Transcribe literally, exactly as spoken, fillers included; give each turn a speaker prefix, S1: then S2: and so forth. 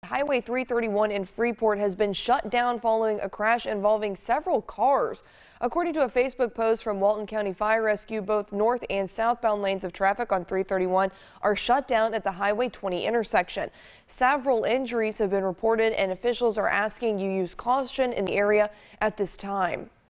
S1: Highway three thirty-one in Freeport has been shut down following a crash involving several cars. According to a Facebook post from Walton County Fire Rescue, both north and southbound lanes of traffic on three thirty-one are shut down at the Highway twenty intersection. Several injuries have been reported, and officials are asking you use caution in the area at this time.